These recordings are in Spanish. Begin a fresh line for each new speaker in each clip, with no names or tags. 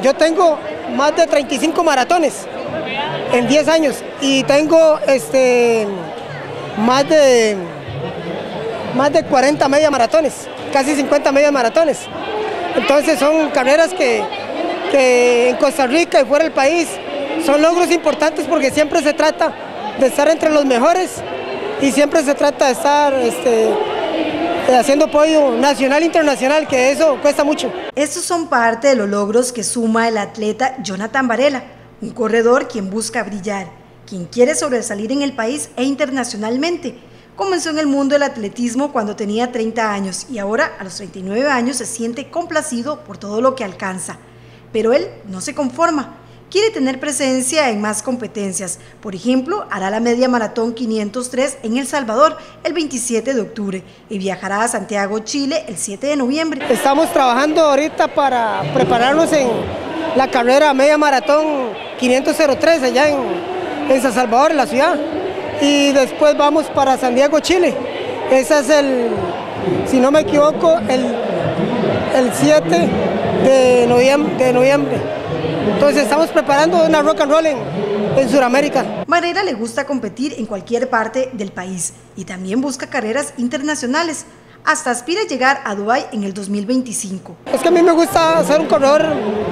Yo tengo más de 35 maratones en 10 años y tengo más de 40 media maratones, casi 50 media maratones. Entonces son carreras que en Costa Rica y fuera del país son logros importantes porque siempre se trata de estar entre los mejores y siempre se trata de estar haciendo apoyo nacional e internacional, que eso cuesta mucho.
Estos son parte de los logros que suma el atleta Jonathan Varela, un corredor quien busca brillar, quien quiere sobresalir en el país e internacionalmente. Comenzó en el mundo del atletismo cuando tenía 30 años y ahora a los 39 años se siente complacido por todo lo que alcanza. Pero él no se conforma, quiere tener presencia en más competencias. Por ejemplo, hará la media maratón 503 en El Salvador el 27 de octubre y viajará a Santiago, Chile el 7 de noviembre.
Estamos trabajando ahorita para prepararnos en la carrera media maratón 503 allá en San Salvador, en la ciudad. Y después vamos para Santiago, Chile. Ese es si no me equivoco, el 7 de noviembre. Entonces estamos preparando una rock and roll en Sudamérica.
Varela le gusta competir en cualquier parte del país y también busca carreras internacionales. Hasta aspira a llegar a Dubái en el 2025.
Es que a mí me gusta ser un corredor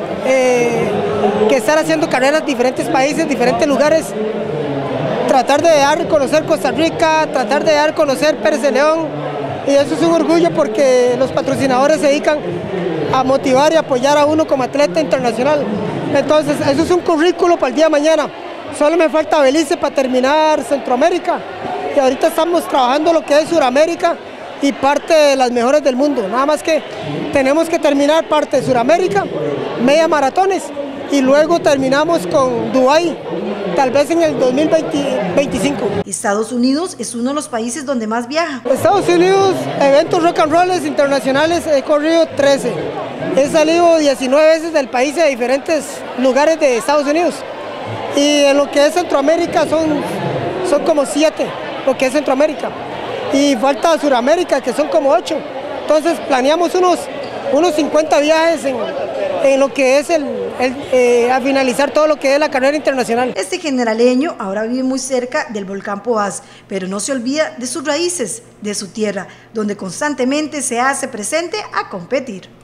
que estar haciendo carreras en diferentes países, diferentes lugares. Tratar de dar a conocer Costa Rica, tratar de dar a conocer Pérez de León, y eso es un orgullo porque los patrocinadores se dedican a motivar y apoyar a uno como atleta internacional. Entonces, eso es un currículo para el día de mañana. Solo me falta Belice para terminar Centroamérica, y ahorita estamos trabajando lo que es Sudamérica y parte de las mejores del mundo. Nada más que tenemos que terminar parte de Sudamérica, media maratones, y luego terminamos con Dubái, tal vez en el 2025.
Estados Unidos es uno de los países donde más viaja.
Estados Unidos, eventos rock and rolls internacionales, he corrido 13. He salido 19 veces del país a diferentes lugares de Estados Unidos. Y en lo que es Centroamérica son como 7, lo que es Centroamérica. Y falta Sudamérica, que son como 8. Entonces planeamos unos 50 viajes en lo que es a finalizar todo lo que es la carrera internacional.
Este generaleño ahora vive muy cerca del volcán Poás, pero no se olvida de sus raíces, de su tierra, donde constantemente se hace presente a competir.